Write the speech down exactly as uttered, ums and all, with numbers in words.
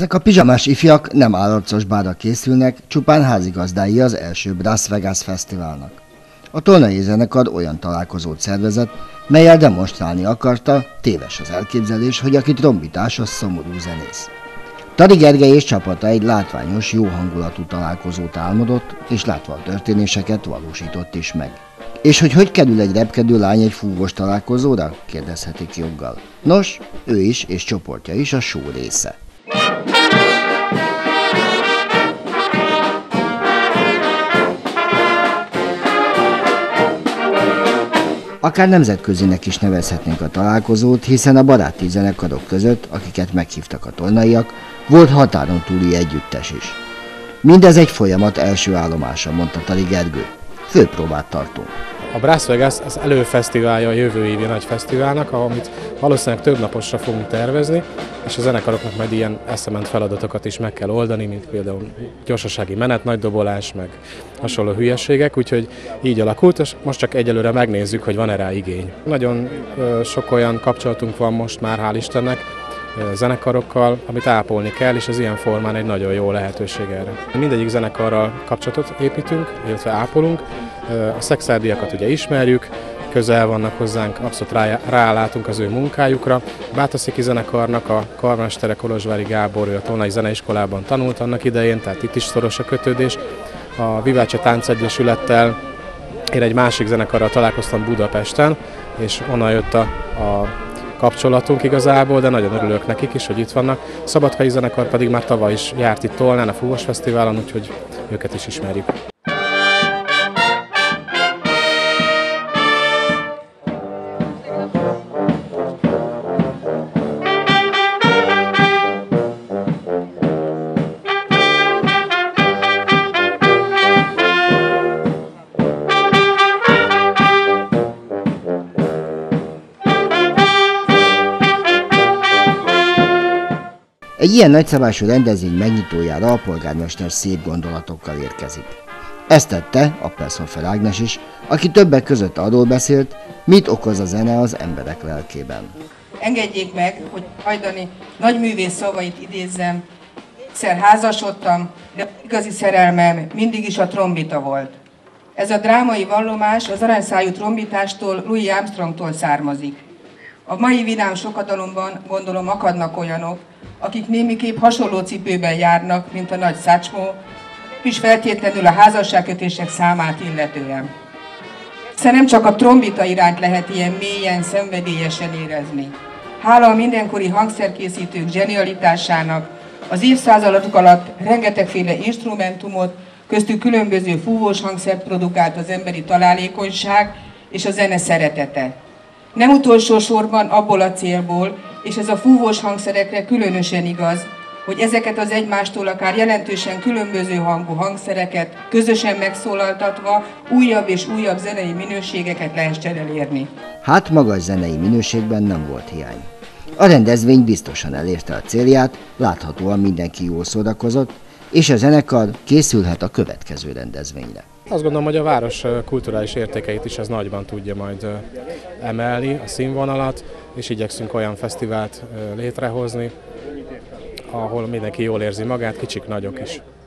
Ezek a pizsamás ifjak nem állarcos bárra készülnek, csupán házigazdái az első Brass Vegas Fesztiválnak. A Tolnai zenekar olyan találkozót szervezett, mellyel demonstrálni akarta, téves az elképzelés, hogy aki trombitás, az szomorú zenész. Tari Gergely és csapata egy látványos, jó hangulatú találkozót álmodott, és látva a történéseket valósított is meg. És hogy hogy kerül egy repkedő lány egy fúvós találkozóra? Kérdezhetik joggal. Nos, ő is és csoportja is a show része. Akár nemzetközinek is nevezhetnénk a találkozót, hiszen a baráti zenekarok között, akiket meghívtak a tolnaiak, volt határon túli együttes is. Mindez egy folyamat első állomása, mondta Tari Gergő. Főpróbát tartunk. A Brass Vegas az előfesztiválja a jövő évi nagy fesztiválnak, amit valószínűleg több naposra fogunk tervezni, és a zenekaroknak majd ilyen eszement feladatokat is meg kell oldani, mint például gyorsasági menet, nagy dobolás, meg hasonló hülyeségek, úgyhogy így alakult, és most csak egyelőre megnézzük, hogy van-e rá igény. Nagyon sok olyan kapcsolatunk van most már, hál' Istennek, zenekarokkal, amit ápolni kell, és ez ilyen formán egy nagyon jó lehetőség erre. Mindegyik zenekarral kapcsolatot építünk, illetve ápolunk. A szexárdiakat ugye ismerjük, közel vannak hozzánk, abszolút rá, rálátunk az ő munkájukra. A Bátaszéki zenekarnak a karmestere Kolozsvári Gábor, ő a Tolnai Zeneiskolában tanult annak idején, tehát itt is szoros a kötődés. A Vivácsa Táncegyesülettel én egy másik zenekarral találkoztam Budapesten, és onnan jött a, a kapcsolatunk igazából, de nagyon örülök nekik is, hogy itt vannak. A Szabadkai zenekar pedig már tavaly is járt itt Tolnán a Fúvós Fesztiválon, úgyhogy őket is ismerjük. Egy ilyen nagyszabású rendezvény megnyitójára a polgármester szép gondolatokkal érkezik. Ezt tette Appelszhofer Ágnes is, aki többek között arról beszélt, mit okoz a zene az emberek lelkében. Engedjék meg, hogy Hajdani nagyművész szavait idézzem. Egyszer házasodtam, de igazi szerelmem mindig is a trombita volt. Ez a drámai vallomás az aranyszájú trombitástól, Louis Armstrongtól származik. A mai vidám sokadalomban gondolom akadnak olyanok, akik némiképp hasonló cipőben járnak, mint a nagy Satchmo, és feltétlenül a házasságkötések számát illetően. Hiszen nem csak a trombita iránt lehet ilyen mélyen, szenvedélyesen érezni. Hála a mindenkori hangszerkészítők zsenialitásának, az évszázadok alatt rengetegféle instrumentumot, köztük különböző fúvós hangszert produkált az emberi találékonyság és a zene szeretete. Nem utolsó sorban abból a célból, és ez a fúvós hangszerekre különösen igaz, hogy ezeket az egymástól akár jelentősen különböző hangú hangszereket közösen megszólaltatva újabb és újabb zenei minőségeket lehessen elérni. Hát magas zenei minőségben nem volt hiány. A rendezvény biztosan elérte a célját, láthatóan mindenki jól szórakozott, és a zenekar készülhet a következő rendezvényre. Azt gondolom, hogy a város kulturális értékeit is ez nagyban tudja majd emelni, a színvonalat, és igyekszünk olyan fesztivált létrehozni, ahol mindenki jól érzi magát, kicsik, nagyok is.